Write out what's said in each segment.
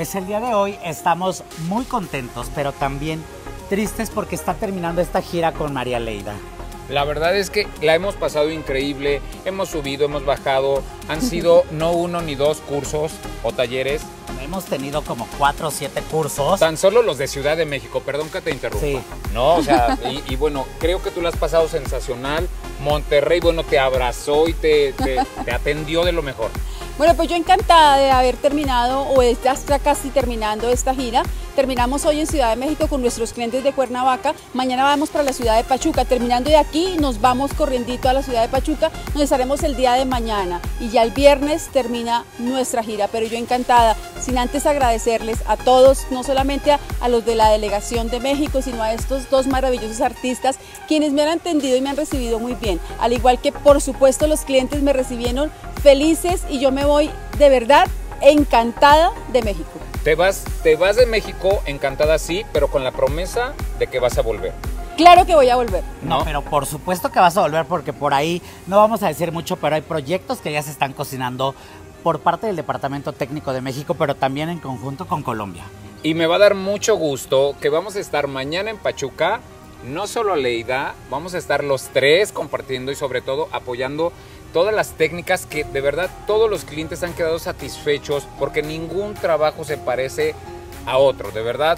Pues el día de hoy estamos muy contentos, pero también tristes porque está terminando esta gira con María Leida. La verdad es que la hemos pasado increíble, hemos subido, hemos bajado, han sido no uno ni dos cursos o talleres. Hemos tenido como 4 o 7 cursos. Tan solo los de Ciudad de México, perdón que te interrumpa. Sí. No, o sea, y bueno, creo que tú la has pasado sensacional. Monterrey, bueno, te abrazó y te atendió de lo mejor. Bueno, pues yo encantada de haber terminado, o ya está casi terminando esta gira. Terminamos hoy en Ciudad de México con nuestros clientes de Cuernavaca. Mañana vamos para la ciudad de Pachuca. Terminando de aquí, nos vamos corriendito a la ciudad de Pachuca, donde estaremos el día de mañana. Y ya el viernes termina nuestra gira. Pero yo encantada, sin antes agradecerles a todos, no solamente a los de la delegación de México, sino a estos dos maravillosos artistas, quienes me han entendido y me han recibido muy bien. Al igual que, por supuesto, los clientes me recibieron felices y yo me voy de verdad encantada de México. Te vas de México encantada, sí, pero con la promesa de que vas a volver. Claro que voy a volver. No, pero por supuesto que vas a volver porque por ahí no vamos a decir mucho, pero hay proyectos que ya se están cocinando por parte del Departamento Técnico de México, pero también en conjunto con Colombia. Y me va a dar mucho gusto que vamos a estar mañana en Pachuca, no solo Leida, vamos a estar los tres compartiendo y sobre todo apoyando todas las técnicas que de verdad todos los clientes han quedado satisfechos porque ningún trabajo se parece a otro, de verdad.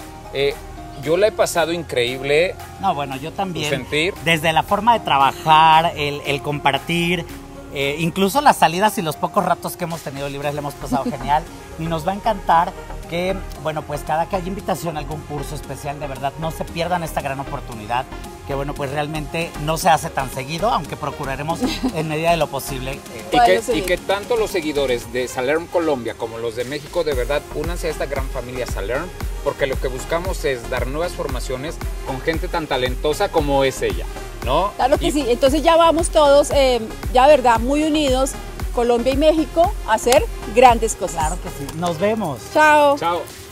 Yo la he pasado increíble. No, bueno, yo también. Sentir. Desde la forma de trabajar, el compartir, incluso las salidas y los pocos ratos que hemos tenido libres le hemos pasado genial. Y nos va a encantar que, bueno, pues cada que haya invitación a algún curso especial, de verdad, no se pierdan esta gran oportunidad, que bueno, pues realmente no se hace tan seguido, aunque procuraremos en medida de lo posible. Y que tanto los seguidores de Salern Colombia como los de México, de verdad, únanse a esta gran familia Salern, porque lo que buscamos es dar nuevas formaciones con gente tan talentosa como es ella, ¿no? Claro que sí, entonces ya vamos todos, ya verdad, muy unidos, Colombia y México, a hacer grandes cosas. Claro que sí, nos vemos. Chao. Chao.